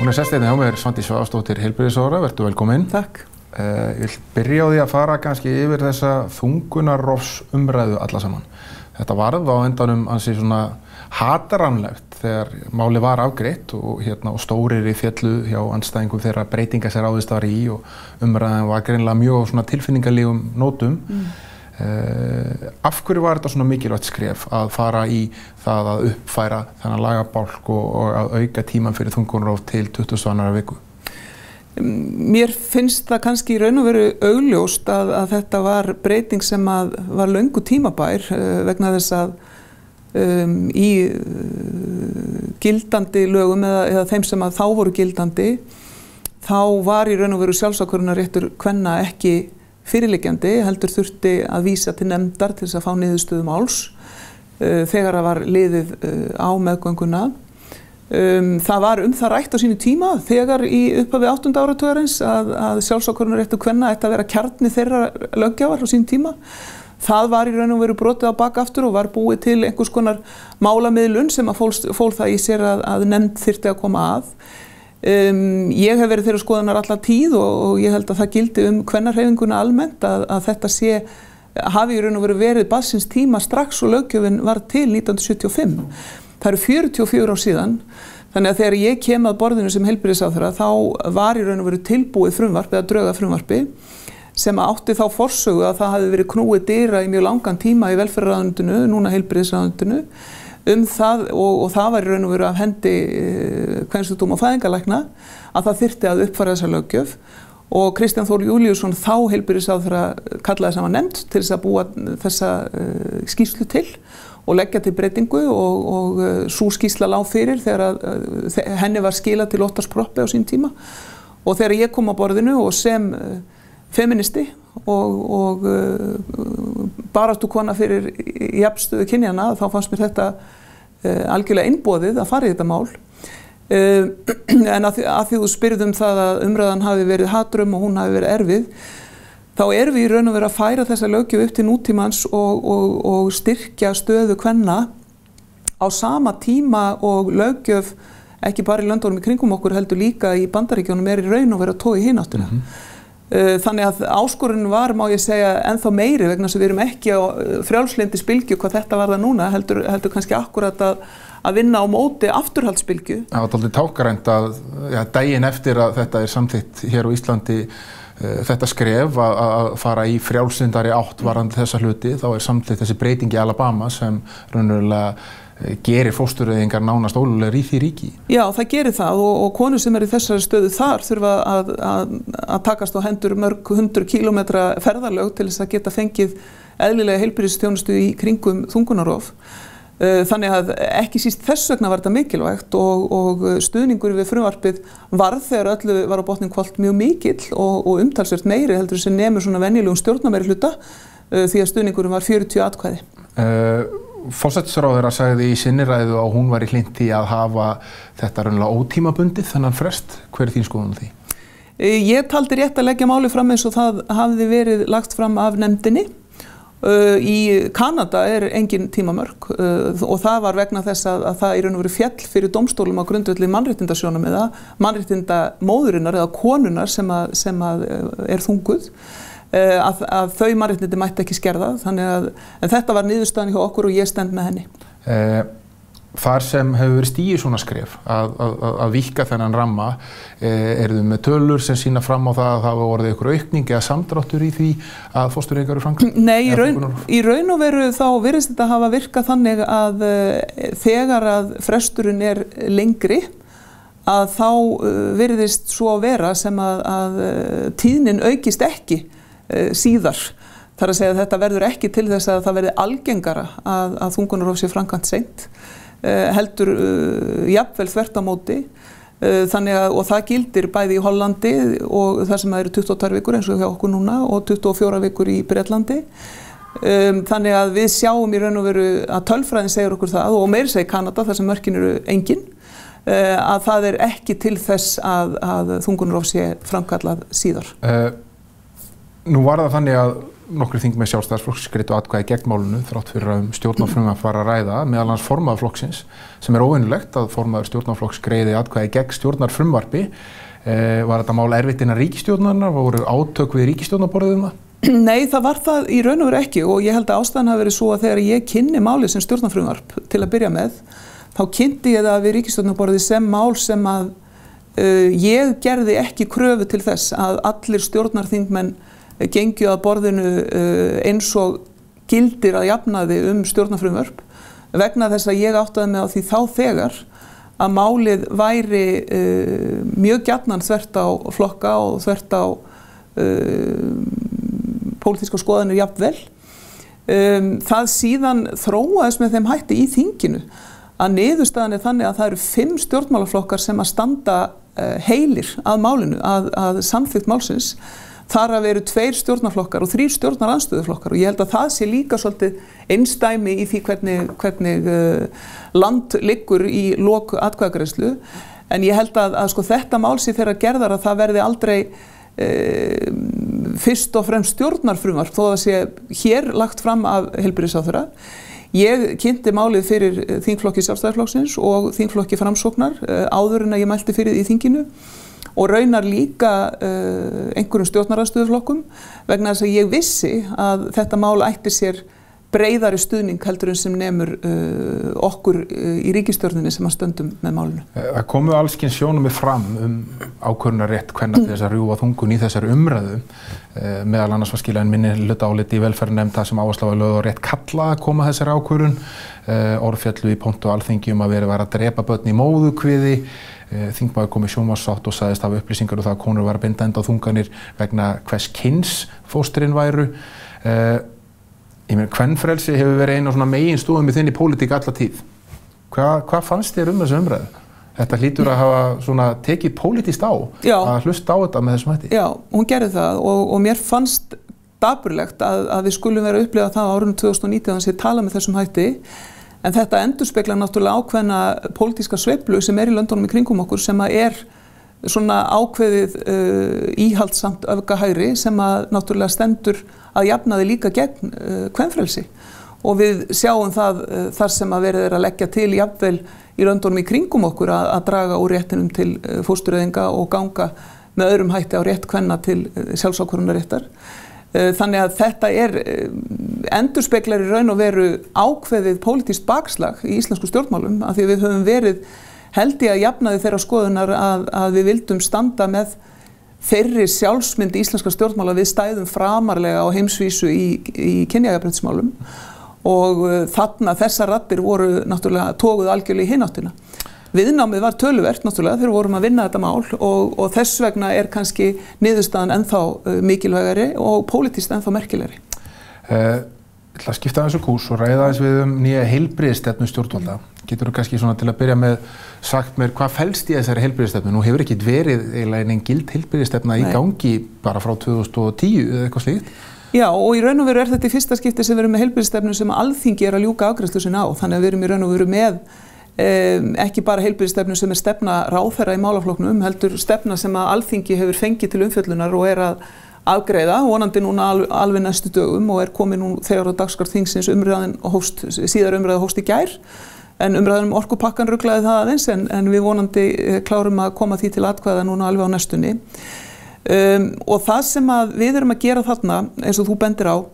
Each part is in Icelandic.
Hún sest einnig á mér, Svandís Svavarsdóttir, heilbrigðisráðherra, vertu velkomin. Takk. Ég vil byrja á því að fara kannski yfir þessa þungunarrofsumræðu alla saman. Þetta varð á endanum ansi svona hatarannlegt þegar máli var afgreitt og stórir í fjallu hjá andstæðingum þeirra breytinga sem ráðist var í og umræðan var greinilega mjög svona tilfinningalegum nótum. Af hverju var þetta svona mikilvægt skref að fara í það að uppfæra þennan lagabálk og að auka tíman fyrir þungunarrof til 22. viku? Mér finnst það kannski í raun og veru augljóst að þetta var breyting sem var löngu tímabær vegna þess að í gildandi lögum eða þeim sem þá voru gildandi þá var í raun og veru sjálfsákvörðunarréttur kvenna ekki fyrirliggjandi, heldur þurfti að vísa til nefndar til þess að fá niðurstöðu máls þegar það var liðið á meðgönguna. Það var það rætt á sínu tíma þegar í upphafi 8. áratugarins að sjálfsákvörðunarréttur kvenna ætti að vera kjarni þeirra löggjafar á sínu tíma. Það var í raun og veru brotið á bak aftur og var búið til einhvers konar málamiðlun sem að fól það í sér að nefnd þyrfti að koma að. Ég hef verið þeirra skoðunar alla tíð og ég held að það gildi kvennahreyfinguna almennt að þetta hafi í raun og veru verið barnsins tíma strax og löggjöfin var til 1975. Það eru 44 ár síðan, þannig að þegar ég kem að borðinu sem heilbrigðisráðherra þá var í raun og veru tilbúið frumvarp eða drög að frumvarpi sem átti þá forsögu að það hafi verið knúið dyra í mjög langan tíma í velferðarráðuneytinu, núna heilbrigðisráðuneytinu, það og það var í raun og veru af hendi kvensjúkdóma og fæðingarlækna að það þyrfti að uppfæra þessa löggjöf og Kristján Þór Júlíusson þá heilbrigðisráðherra kallaði saman nefnd til þess að búa þessa skýrslu til og leggja til breytingu og sú skýrsla lá fyrir þegar henni var skilað til Óttarsproppi á sín tíma og þegar ég kom á borðinu og sem feministi og baráttukona fyrir jafnstöðu kynjanna þá fannst mér þetta algjörlega einboðið að fara í þetta mál. En að því þú spyrð það að umræðan hafi verið hatrum og hún hafi verið erfið, þá erum við í raun og veru að færa þessa löggjöf upp til nútímans og styrkja stöðu kvenna á sama tíma og löggjöf ekki bara í löndunum í kringum okkur heldur líka í Bandaríkjunum í raun og veru að toga í hina áttuna. Þannig að áskorunin var, má ég segja, ennþá meiri vegna þess að við erum ekki á frjálslyndisbylgju hvað þetta var það núna, heldur kannski akkurat að vinna á móti afturhaldsbylgju. Það var dálítið tákrænt að daginn eftir að þetta samþykkt hér á Íslandi þetta skref að fara í frjálslyndari átt varðandi þessa hluti, þá samþykkt þessi breyting í Alabama sem raunverulega gerir fóstureyðingar nánast ólöglegar í því ríki. Já, það gerir það og konur sem í þessari stöðu þar þurfa að takast á hendur mörg 100 kílómetra ferðalög til þess að geta fengið eðlilega heilbrigðisþjónustu í kringum þungunarrof. Þannig að ekki síst þess vegna var þetta mikilvægt og stuðningur við frumvarpið varð þegar öllu var á botninn hvolft mjög mikill og umtalsvert meiri heldur sem nemur svona venjulegum stjórnarmeirihluta því að stuðningurinn var 40 atkvæði. Forsætisráðherra sagði í sinni ræðu að hún var í hlynnt í að hafa þetta raunlega ótímabundið þennan frest. Hver þín skoðun á því? Ég taldi rétt að leggja máli fram eins og það hafði verið lagt fram af nefndinni. Í Kanada engin tímamörk og það var vegna þess að það í raun og veru féll fyrir dómstólum á grundvelli mannréttindasjónarmiða, mannréttindamóðurinnar eða konunnar sem þunguð. Að þau mannréttindi mætti ekki skerða, en þetta var niðurstaðan hjá okkur og ég stend með henni. Þar sem hefur verið stigið svona skref að víkka þennan ramma, eru þið með tölur sem sýna fram á það að það voru einhver aukning eða samdráttur í því að fóstureyðingar eru framkvæmdar? Nei, í raun og veru þá virðist þetta hafa virkað þannig að þegar að fresturinn lengri, að þá virðist svo vera sem að tíðnin aukist ekki síðar. Það er að segja að þetta verður ekki til þess að það verði algengara að þungunarrof sé framkvæmt seint, heldur jafnvel þvert á móti. Og það gildir bæði í Hollandi og þar sem það eru 22 vikur eins og hjá okkur núna og 24 vikur í Bretlandi. Þannig að við sjáum í raun og veru að tölfræðin segir okkur það og meira segir Kanada þar sem mörkin eru engin. Að það ekki til þess að þungunarrof sé framkallað síðar. Nú var það þannig að nokkrir þingmenn Sjálfstæðisflokks greiddu atkvæði gegn málinu þrátt fyrir að stjórnarfrumvarp var að ræða, meðal annars formaður flokksins, sem óvenjulegt að formaður stjórnarflokks greiði atkvæði gegn stjórnarfrumvarpi. Var þetta mál erfitt innan ríkisstjórnarinnar? Voru átök við ríkisstjórnarborðið það? Nei, það var það í raun og veru ekki og ég held að ástæðan hafi verið svo að þegar ég kynni málið sem stjórnarfrumvarp til að byrja með, þá kynnti ég það við ríkisstjórnarborðið sem mál sem að ég gerði ekki kröfu til þess að allir stjórnarþingmenn gengju að borðinu eins og gildir að jafnaði stjórnarfrumvörp vegna þess að ég áttaði mig á því þá þegar að málið væri mjög gjarnan þvert á flokka og þvert á pólitíska skoðanir jafnvel. Það síðan þróaðist með þeim hætti í þinginu að niðurstaðan þannig að það eru 5 stjórnmálaflokkar sem að standa heilir að málinu, að samþykkt málsins. Þar að veru 2 stjórnarflokkar og 3 stjórnarandstöðuflokkar og ég held að það sé líka svolítið einsdæmi í því hvernig land liggur í lok atkvæðagreiðslu. En ég held að sko, þetta mál sé þeirra gerðar að það verði aldrei fyrst og fremst stjórnarfrumvarp þó að það sé hér lagt fram af heilbrigðisráðherra. Ég kynnti málið fyrir þingflokki Sjálfstæðisflokksins og þingflokki Framsóknar áður en að ég mælti fyrir í þinginu og raunar líka einhverjum stjórnarandstöðuflokkum vegna þess að ég vissi að þetta mál ætti sér breiðari stuðning heldur en sem nemur okkur í ríkisstjórninni sem að stöndum með málinu. Það komu alls kyns sjónarmið fram ákvörðunarrétt kvenna til þess að rjúfa þungun í þessari umræðu. Meðal annars var skilað minnihlutaáliti í velferðarnefnd þar sem áhersla var lögð á rétt karla að koma þessari ákvörðun. Orð féllu í pontu á Alþingi að verið að drepa börn í móðukviði. Þingmaður kom í sjónvarpsþátt og sagðist hafa upplýsingar og það að konur var að binda enda á þunganir vegna hvers kyns fóstrin væru. Ég meina, kvenfrelsi hefur verið einu af svona meginstoðum í þinni pólitík alla tíð. Hvað fannst þér þessu umræðu? Þetta hlýtur að hafa svona tekið pólitískt á að hlusta á þetta með þessum hætti. Já, hún gerði það og mér fannst dapurlegt að við skulum vera að upplifa það á árinu 2019 að sé tala með þessum hætti. En þetta endurspeglar náttúrulega ákveðna pólitíska sveiflu sem í löndunum í kringum okkur sem að svona ákveðið íhaldsamt öfgahægri sem að náttúrulega stendur að jafnaði líka gegn kvenfrelsi. Og við sjáum það þar sem að verið að leggja til jafnvel í löndunum í kringum okkur að draga úr réttinum til fóstureyðinga og ganga með öðrum hætti á rétt kvenna til sjálfsákvörðunarréttar. Þannig að þetta endurspeglar í raun og veru ákveðið pólitískt bakslag í íslensku stjórnmálum af því við höfum verið held ég að jafnaði þeirra skoðunar að við vildum standa með þeirri sjálfsmynd íslenska stjórnmála við stæðum framarlega á heimsvísu í kynjajafnréttismálum og þarna þessar raddir voru náttúrulega toguð algjörlega í hináttina. Viðnámið var töluvert náttúrulega þegar við vorum að vinna þetta mál og þess vegna kannski niðurstaðan ennþá mikilvægari og pólitískt ennþá merkilegri. Ég ætla að skipta aðeins kúrs og ræða aðeins við nýja heilbrigðisstefnu stjórnvalda. Getur þú kannski svona til að byrja með sagt mér hvað felst í þessari heilbrigðisstefnu? Nú hefur ekki verið eiginlega einn gild heilbrigðisstefna í gangi bara frá 2010 eða eitthvað slíkt. Já, og í raun og veru þetta í fyrsta skipti sem við erum með heilbrigðisstefnu sem Alþingi að ljúka afgreiðslu sinni á. Þannig að við erum í raun og veru með ekki bara heilbrigðisstefnu sem stefna ráðherra í málaflokknum, heldur stefna sem að Alþingi hefur fengið til umfjöllunar og að afgreiða, vonandi núna alveg næstu dögum og komið nú þegar á dagskrá þingsins síðar umræða hófst í gær. En umræðan orkupakkan ruglaði það aðeins en við vonandi klárum að koma því til atkvæða núna alveg á næstunni. Og það sem við erum að gera þarna, eins og þú bendir á,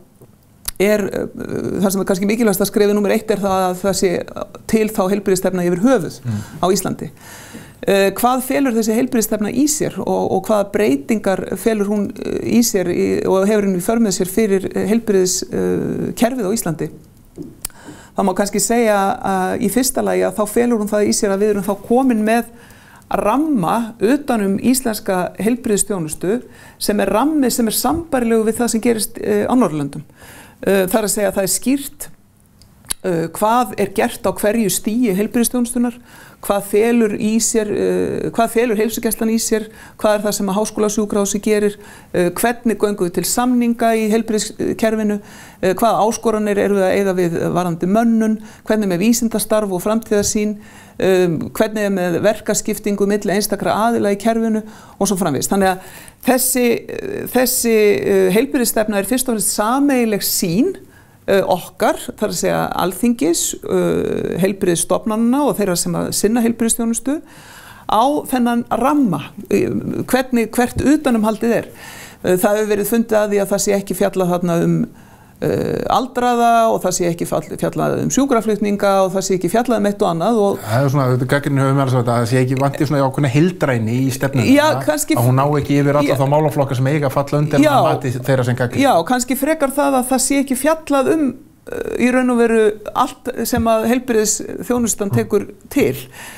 það sem kannski mikilvægast að skrefi númer 1 það að það sé til þá heilbrigðisstefna yfir höfuð á Íslandi. Hvað felur þessi heilbrigðisstefna í sér og hvaða breytingar felur hún í sér og hefur hún í för með sér fyrir heilbrigðiskerfið á Íslandi? Það má kannski segja í fyrsta lagi að þá felur hún það í sér að við erum þá komin með ramma utanum íslenska heilbrigðisþjónustu sem rammi sem sambærilegu við það sem gerist á Norðurlöndum. Það að segja að það skýrt hvað gert á hverju stigi heilbrigðisþjónustunnar, hvað felur heilsugæslan í sér, hvað það sem að háskólasjúkrahúsið gerir, hvernig göngum við til samninga í heilbrigðiskerfinu, hvaða áskoranir eru við að eiga við varðandi mönnun, hvernig með vísindastarf og framtíðarsýn, hvernig með verkaskiptingu milli einstakra aðila í kerfinu og svo framvegis. Þannig að þessi heilbrigðisstefna fyrst og fremst sameiginleg sýn okkar, þar að segja Alþingis, heilbrigðisstofnanna og þeirra sem að sinna heilbrigðisþjónustu á þennan ramma, hvert utanumhaldið Það hefur verið fundið að því að það sé ekki fjallað þarna aldraða og það sé ekki fjallað sjúkraflutninga og það sé ekki fjallað eitt og annað. Það svona, gagnrýnin hefur meira sagt að það sé ekki vanti svona ákveðna heildræni í stefnunni, að hún ná ekki yfir alla þá málaflokka sem eiga að falla undir mati þeirra sem gagnrýn. Já, kannski frekar það að það sé ekki fjallað í raun og veru allt sem að heilbrigðisþjónustan tekur til.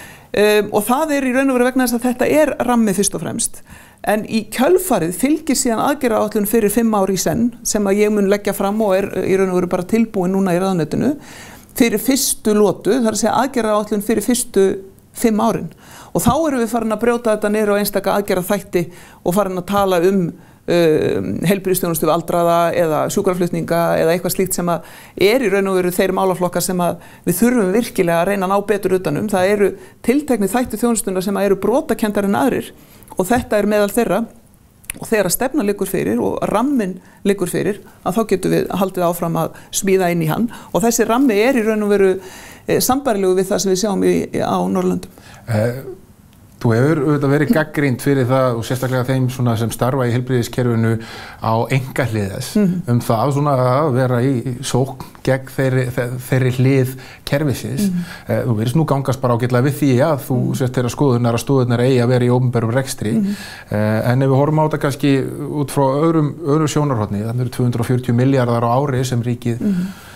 Og það í raun og veru vegna þess að þetta rammi fyrst og fremst. En í kjölfarið fylgir síðan aðgerðaáætlun fyrir 5 ár í senn sem að ég mun leggja fram og í raun og veru bara tilbúin núna í ráðuneytinu fyrir fyrstu lotu, það að segja aðgerðaáætlun fyrir fyrstu 5 árin. Og þá erum við farin að brjóta þetta niður á einstaka aðgerðaþætti og farin að tala heilbrigðisþjónustu við aldraða eða sjúkraflutninga eða eitthvað slíkt sem að í raun og veru þeir málaflokkar sem að við þurfum virkilega að reyna að ná betur utanum. Það eru tilteknir þættir þjónustuna sem að eru brotakenndari en aðrir og þetta meðal þeirra og þegar stefna liggur fyrir og ramminn liggur fyrir að þá getum við haldið áfram að smíða inn í hann og þessi rammi í raun og veru sambærilegu við það sem við sjáum á Norðurlöndum. Þú hefur auðvitað verið gagnrýnd fyrir það og sérstaklega þeim sem starfa í heilbrigðiskerfinu á einkahliðis það að vera í sókn gegn þeirri hlið kerfisins. Þú virðist nú gangast bara ágætlega við því að þú sért þeirra skoðunar að stöðurnar eigi að vera í opinberum rekstri. En ef við horfum á þetta kannski út frá öðru sjónarhorni, það eru 240 milljarðar á ári sem ríkið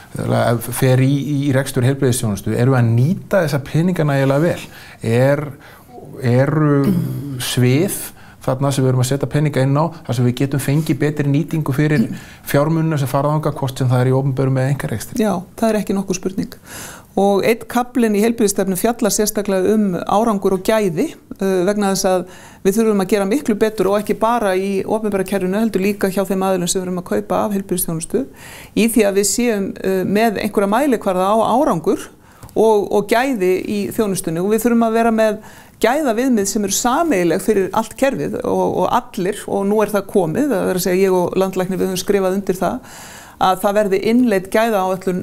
fer í rekstur heilbrigðisþjónustu, erum við að nýta þessa peninga nægilega vel? Eru svið þarna sem við erum að setja peninga inn á þar sem við getum fengið betri nýtingu fyrir fjármunna sem fara þangað hvort sem það í opinberum eða einkarekstri? Já, það ekki nokkuð spurning. Og einn kaflinn í heilbrigðisstefnu fjallar sérstaklega árangur og gæði vegna þess að við þurfum að gera miklu betur og ekki bara í opinbera kerfinu heldur líka hjá þeim aðilum sem við erum að kaupa af heilbrigðisþjónustu í því að við séum með einhverja mælikvarða á árangur og gæði í þjónustunni og við þurfum að vera með gæða viðmið sem eru sameiginleg fyrir allt kerfið og allir og nú það komið, það að segja ég og landlæknir við höfum skrifað undir að það verði innleidd gæðaáætlun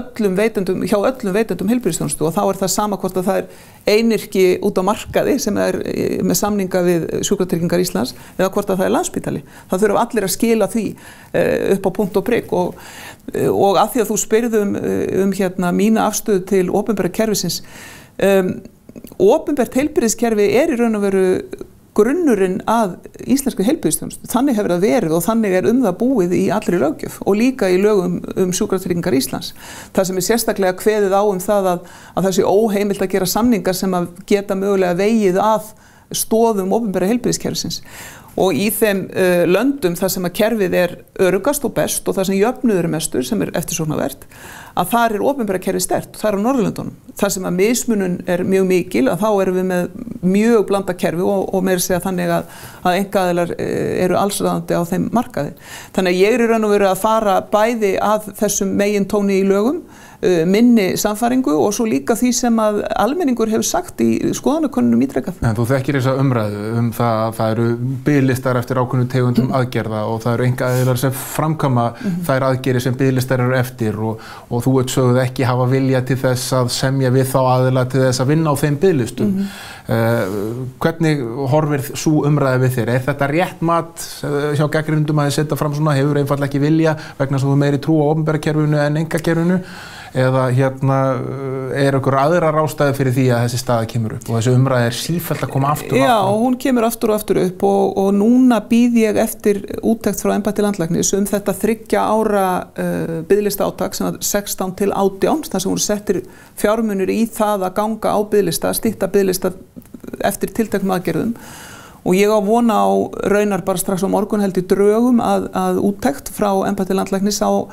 hjá öllum veitendum heilbrigðisþjónustu og þá það sama hvort að það einyrki út á markaði sem með samninga við Sjúkratryggingar Íslands eða hvort að það Landspítali. Það þurfa allir að skila því upp á punkt og prik og að því að þú spyrð mína afstöðu til opinbera kerfisins. Opinbert heilbrigðiskerfi í raun og veru grunnurinn að íslenskri heilbrigðisþjónustu. Þannig hefur það verið og þannig það búið í allri löggjöf og líka í lögum Sjúkratryggingar Íslands. Það sem sérstaklega kveðið á það að það sé óheimilt að gera samningar sem að geta mögulega vegið að stoðum opinbera heilbrigðiskerfisins. Og í þeim löndum þar sem að kerfið öruggast og best og þar sem jöfnuður mestur sem eftirsóknarvert að þar opinbera kerfið sterkt, það á Norðurlöndunum. Þar sem að mismunun mjög mikil að þá erum við með mjög blanda kerfi og meira segja þannig að einkaaðilar eru allsráðandi á þeim markaði. Þannig að ég í raun og veru að fara bæði að þessum megintóni í lögum, minni samfæringu og svo líka því sem að almenningur hefur sagt í skoðanakönnunum ítrekað. En þú þekkir þessa umræðu það að það eru biðlistar eftir ákveðnum tegundum aðgerða og það eru einkaaðilar sem framkvæma þær aðgerðir sem biðlistar eru eftir og þú sögðu ekki hafa vilja til þess að semja við þá aðila til þess að vinna á þeim biðlistum. Hvernig horfir sú umræða við þér? Þetta rétt mat hjá gagnrýnendum að þið setja fram svona, hefur einfaldlega ekki vilja vegna sem þú meiri trú á opinbera kerfinu en einkakerfinu? Eða einhver aðrar ástæður fyrir því að þessi staða kemur upp og þessi umræða sífellt að koma aftur og aftur? Já, hún kemur aftur og aftur upp og núna býð ég eftir úttekt frá embætti landlæknis þetta 3 ára biðlista átak sem 16 til 18 þar sem voru settir fjármunir í það að ganga á biðlista, stytta biðlista eftir tilteknum aðgerðum og ég á vona á raunar bara strax á morgun held í drögum að úttekt frá embætti landlæknis á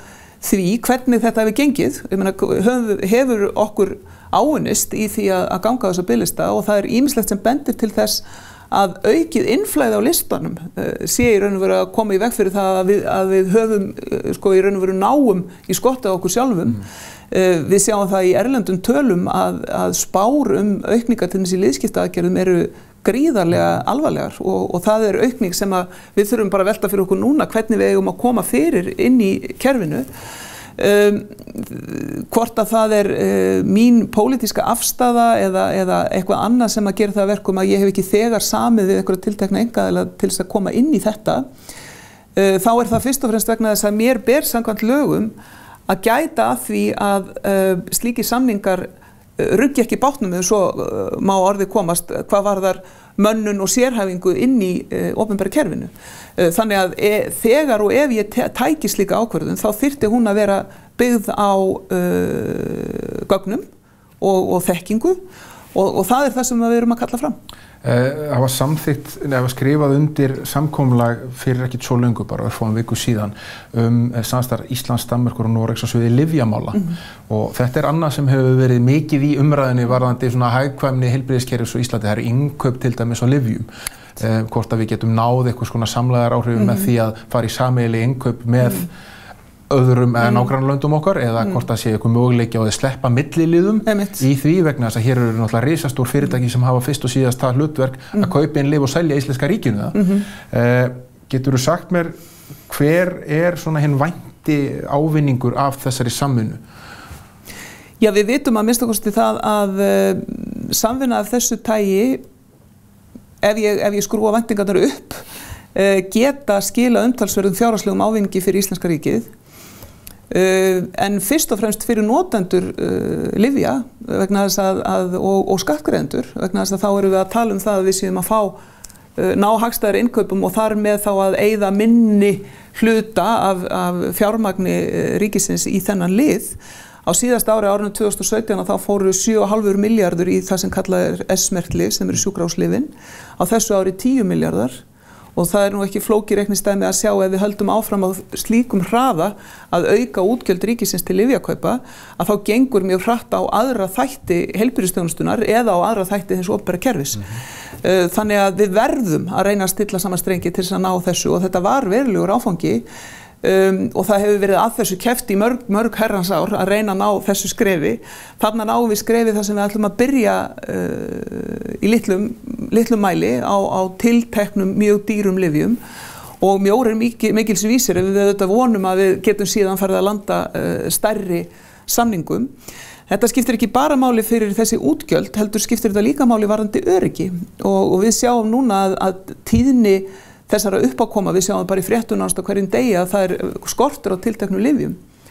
því hvernig þetta hefur gengið. Ég meina, hefur okkur áunnist í því að ganga þessa biðlista og það ýmislegt sem bendir til þess að aukið innflæði á listanum sé í raun og veru að koma í veg fyrir það að við höfum sko í raun og veru náum í skottið á okkur sjálfum. Við sjáum það í erlendum tölum að spár aukningar til þessi liðskiptaaðgerðum eru gríðarlega alvarlegar og það aukning sem við þurfum bara að velta fyrir okkur núna hvernig við eigum að koma fyrir inn í kerfinu. Hvort að það mín pólitíska afstaða eða eitthvað annað sem að gera það verkum að ég hef ekki þegar samið við eitthvað tiltekna einkaaðila til þess að koma inn í þetta, þá það fyrst og fremst vegna þess að mér ber samkvæmt lögum að gæta að því að slíkir samningar ruggi ekki bátnum eða svo má orðið komast hvað varðar mönnun og sérhæfingu inn í opinbera kerfinu. Þannig að þegar og ef ég tæki slíka ákvörðun þá þyrfti hún að vera byggð á gögnum og þekkingu og það það sem við erum að kalla fram. Það var samþykkt, eða skrifað undir samkomulag fyrir ekkert svo löngu bara örfáum viku síðan samstarf Íslands, Danmerkur og Noregs á sviði lyfjamála og þetta annað sem hefur verið mikið í umræðinni varðandi svona hagkvæmni heilbrigðiskerfis og Íslandi, það innkaup til dæmis á lyfjum. Hvort að við getum náð eitthvað svona samlegðar áhrifum með því að fara í sameiginleg innkaup með öðrum nágrannalöndum okkar eða hvort það sé eitthvað möguleiki á að sleppa milliliðum í því vegna þess að hér eru náttúrulega risastór fyrirtæki sem hafa fyrst og síðast það hlutverk að kaupa inn lyf og selja íslenska ríkinu það. Geturðu sagt mér hver svona hinn vænti ávinningur af þessari samvinnu? Já, við vitum að minnsta kosti það að samvinna af þessu tagi, ef ég skrúa væntingarnar upp, geta skila umtalsverðum fjárhagslegum ávinningi fyrir íslenska ríkið. En fyrst og fremst fyrir notendur lyfja vegna þess og skattgreiðendur vegna þess að þá erum við að tala það að við séum að fá ná hagstæðari innkaupum og þar með þá að eyða minni hluta af fjármagni ríkisins í þennan lið. Á síðasta ári, árinu 2017, þá fóru 7,5 milljarður í það sem kallað S-merkt lyf sem eru sjúkrahúslyfin. Á þessu ári 10 milljarðar. Og það nú ekki flókið reikningsdæmi að sjá ef við höldum áfram á slíkum hraða að auka útgjöld ríkisins til lyfjakaupa að þá gengur mjög hratt á aðra þætti heilbrigðisþjónustunnar eða á aðra þætti hins opinbera kerfis. Þannig að við verðum að reyna að stilla saman strengi til þess að ná þessu og þetta var verulegur áfangi og það hefur verið að þessu keppt í mörg herrans ár að reyna að ná þessu skrefi. Þarna náum við skrefið þar sem við ætlum að byrja í litlum mæli á tilteknum mjög dýrum lyfjum og mjór mikils vísir ef við auðvitað vonum að við getum síðan farið að landa stærri samningum. Þetta skiptir ekki bara máli fyrir þessi útgjöld, heldur skiptir þetta líka máli varðandi öryggi og við sjáum núna að tíðni þessara uppákoma, við sjáum bara í fréttum nánast á hverjum degi að það skortur á tilteknum lyfjum.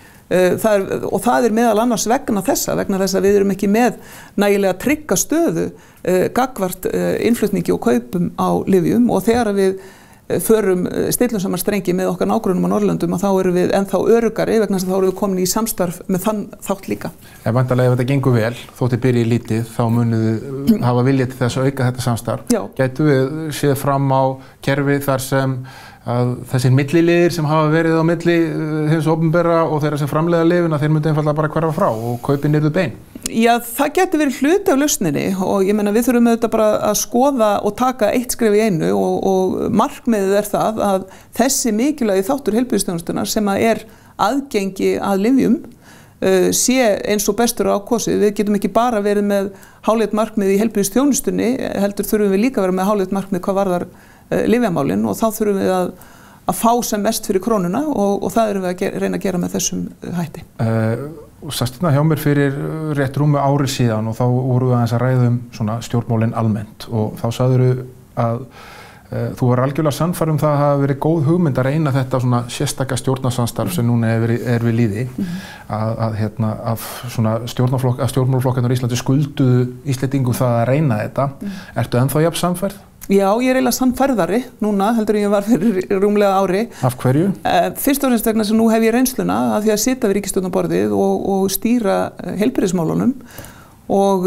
Og það meðal annars vegna þess að við erum ekki með nægilega trygga stöðu gagnvart innflutningi og kaupum á lyfjum og þegar við stillum saman strengi með okkar nágrönnum á Norðurlöndum og þá erum við ennþá öruggari vegna þess að þá erum við komin í samstarf með þann þátt líka. Væntanlega ef þetta gengur vel, þótt þið byrjið lítið, þá munið þið hafa vilja til þess að auka þetta samstarf. Já. Gætu við séð fram á kerfi þar sem að þessir milliliðir sem hafa verið á milli hins opinbera og þeirra sem framleiða lyfin að þeir myndu einfaldlega bara hverfa frá og kaupin yrðu bein? Já, það geti verið hluti af lausninni og ég meina við þurfum auðvitað bara að skoða og taka eitt skref í einu og markmiðið það að þessi mikilvægi þáttur heilbrigðisþjónustunnar sem að aðgengi að lyfjum sé eins og bestur á kosið. Við getum ekki bara verið með háleit markmið í heilbrigðisþjónustunni, heldur þurfum við líka að vera með háleit markmið hvað varðar lyfjamálin og þá þurfum við að fá sem mest fyrir krónuna og það erum við að reyna að gera með þessum hætti. Sast hérna hjá mér fyrir rétt rúmu ári síðan og þá voru við aðeins að ræða svona stjórnmálin almennt og þá sagðirðu að þú var algjörlega sannfærð það að hafa verið góð hugmynd að reyna þetta svona sérstaka stjórnarsamstarf sem núna er við lýði að stjórnmálaflokkarnir í Íslandi skulduðu Íslendingum það að reyna þetta. Ertu ennþá jafn sannfærð? Já, ég eiginlega sannfærðari núna heldur en ég var fyrir rúmlega ári. Af hverju? Fyrst og fremst vegna sem nú hef ég reynsluna af því að sitja við ríkisstjórnarborðið og stýra heilbrigðismálunum og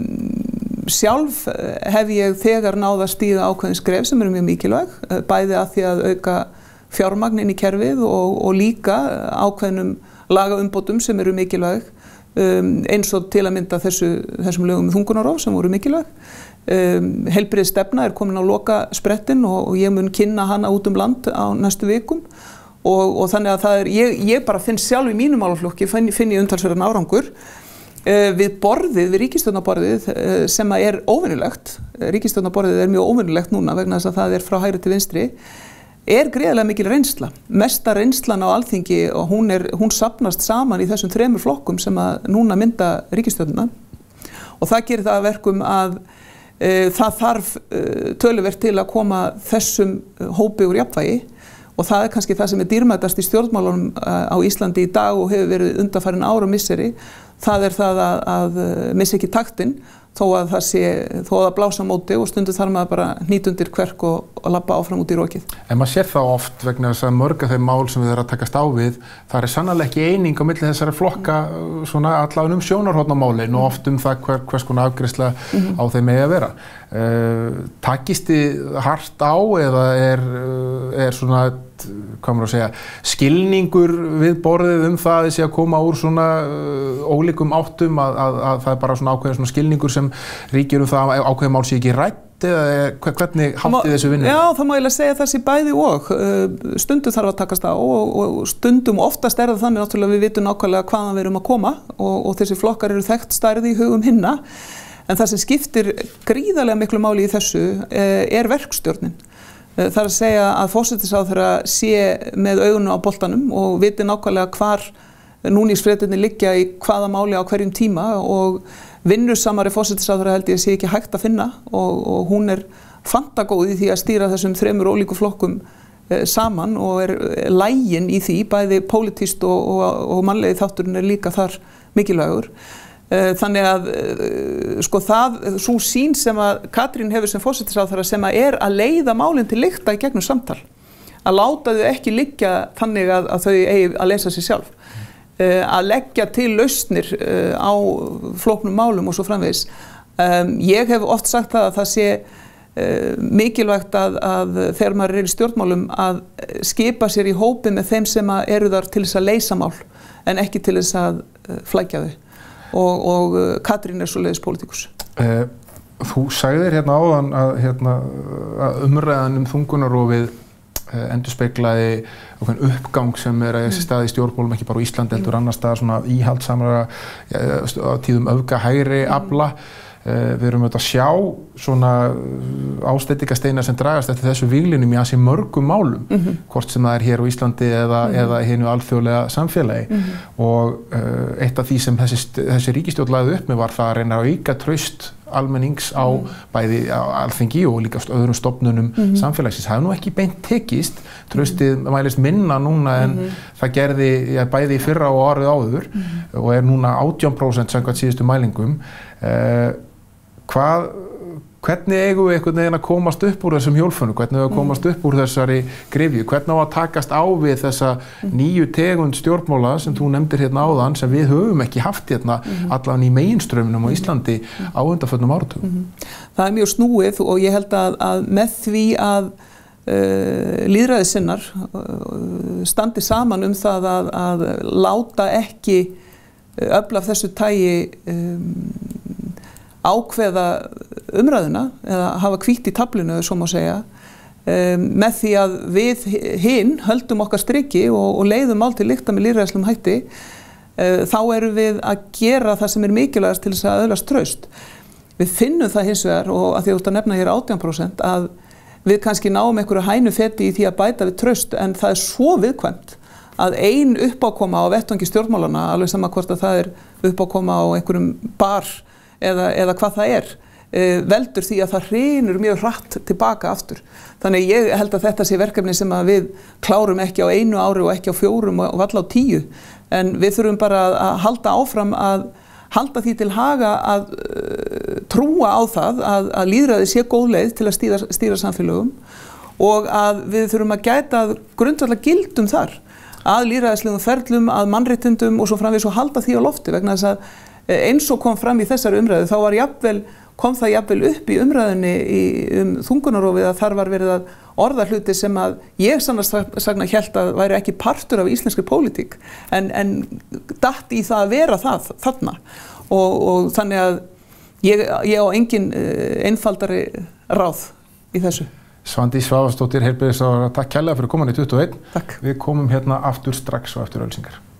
sjálf hef ég þegar náð að stíga ákveðin skref sem eru mjög mikilvæg, bæði að því að auka fjármagn inn í kerfið og líka lagaumbótum sem eru mikilvæg, eins og til að mynda þessum lögum þungunarrof sem voru mikilvæg. Heilbrigðisstefna komin á lokasprettin og ég mun kynna hana út land á næstu vikum og þannig að það ég bara finn sjálf í mínum málaflokki, finn ég umtalsverðan árangur við ríkisstjórnarborðið sem óvenjulegt. Ríkisstjórnarborðið mjög óvenjulegt núna vegna þess að það frá hægri til vinstri, gríðarlega mikil reynsla. Mesta reynslan á Alþingi og hún safnast saman í þessum 3 flokkum sem núna mynda ríkisstjórnina og það gerir það að verkum að það þarf töluvert til að koma þessum hópi úr jafnvægi og það kannski það sem dýrmætast í stjórnmálunum á Íslandi í dag og hefur verið undanfarin ár og misseri. Það það að missa ekki taktinn þó að það blása á móti og stundum þarf maður bara hnýta undir kverk og labba áfram út í rokið. En maður sér það oft vegna þess að mörg af þeim mál sem við erum að takast á við, það sannarlega ekki eining á milli þessara flokka svona allavega sjónarhornamálin og oft það hvers konar afgreiðsla á þeim eigi að vera. Takist þið hart á eða svona, hvað maður að segja, skilningur við borðið það að koma úr svona ólíkum áttum að það bara svona ákveðin svona skilningur sem ríkir það að ákveðin mál sé ekki rætt eða hvernig haldið þessu vinnu? Já, það má eiginlega segja það sé bæði og stundum þarf að takast á og stundum oftast það þannig náttúrulega við vitum nákvæmlega hvaðan við erum að koma og þessi flokkar eru þekkt stærð í hugum hinna en það sem skiptir gríðarlega miklu máli í þessu verkstjórnin. Það að segja að forsætisráðherra sé með augunum á boltanum og viti nákvæmlega hvar núningsfréttirnir liggja í hvaða máli á hverjum tíma og vinnusamari forsætisráðherra held ég sé ekki hægt að finna og hún fantagóð í því að stýra þessum 3 ólíku flokkum saman og lægin í því, bæði pólitískt og mannlegi þátturinn líka þar mikilvægur. Þannig að sú sýn sem að Katrín hefur sem forsætisráðherra sem að leiða málin til lykta í gegnum samtal, að láta þau ekki liggja þannig að þau eigi að leysa sig sjálf, að leggja til lausnir á flóknum málum og svo framvegis. Ég hef oft sagt að það sé mikilvægt að þegar maður í stjórnmálum að skipa sér í hópi með þeim sem eru þar til þess að leysa mál en ekki til þess að flækja þau. Og Katrín svoleiðis pólitíkus. Þú sagðir hérna áðan að umræðan þungunarrofið endurspeglaði uppgang sem að eiga sér stað í stjórnmálum ekki bara á Íslandi heldur annars staðar svona íhaldsamra á tíðum öfga hægri afla. Við erum auðvitað að sjá svona ásteytingasteina sem dragast eftir þessu víglínum í ansi mörgum málum, hvort sem það hér á Íslandi eða hinu alþjóðlega samfélagi. Og eitt af því sem þessi ríkisstjórn lagði upp með var það að reyna að auka traust almennings á bæði Alþingi og líka öðrum stofnunum samfélagsins. Það nú ekki beint tekist, traustið mælist minna núna en það gerði bæði í fyrra og árið áður og núna 18% samkvæmt síðustu mælingum. Hvernig eigum við einhvern veginn að komast upp úr þessum hjólfönu, hvernig eigum við að komast upp úr þessari gryfju, hvernig á að takast á við þessa nýju tegund stjórnmála sem þú nefndir hérna áðan sem við höfum ekki haft hérna allan í meginstraumnum á Íslandi á undanförnum áratugum. Það mjög snúið og ég held að með því að lýðræðissinnar standi saman það að láta ekki öfl af þessu tagi ákveða umræðuna eða hafa hvítt í taflinu, svo má segja, með því að við hinn höldum okkar striki og leiðum mál til lykta með lýðræðislegum hætti, þá erum við að gera það sem mikilvægast til þess að öðlast traust. Við finnum það hins vegar, og að því að þú ert að nefna hér 18%, að við kannski náum einhverju hænufeti í því að bæta við traust, en það svo viðkvæmt að ein uppákoma á vettvangi stjórnmálana, alveg sama hvort að það uppákoma á einhverjum bar eða hvað það veldur því að það hrynur mjög hratt tilbaka aftur. Þannig ég held að þetta sé verkefni sem að við klárum ekki á 1 ári og ekki á 4 og varla á 10, en við þurfum bara að halda áfram að halda því til haga að trúa á það að lýðræði sé góð leið til að stýra samfélögum og að við þurfum að gæta grundvallar gildum þar, að lýðræðislegum ferlum, að mannréttindum og svo framvegis og halda því á lofti vegna þess að eins og kom fram í þessari umræðu þá var jafnvel kom það jafnvel upp í umræðunni þungunarrofið að þar var verið að orða hluti sem að ég sannast sagna hélt að væri ekki partur af íslenskri pólitík en datt í það að vera þarna og þannig að ég á engin einfaldari ráð í þessu. Svandís Svavarsdóttir, heilbrigðisráðherra, takk kærlega fyrir komin í 21. Takk. Við komum hérna aftur strax og eftir auglýsingar.